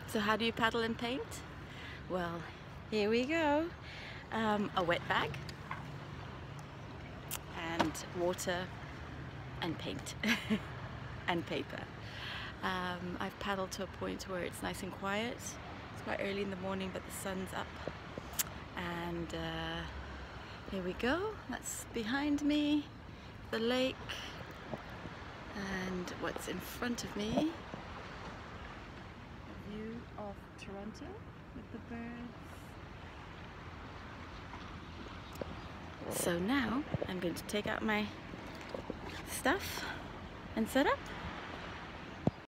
So how do you paddle and paint? Well, here we go. A wet bag and water and paint and paper. I've paddled to a point where it's nice and quiet. It's quite early in the morning, but the sun's up. And here we go. That's behind me, the lake, and what's in front of me, a view of Toronto with the birds. So now I'm going to take out my stuff and set up.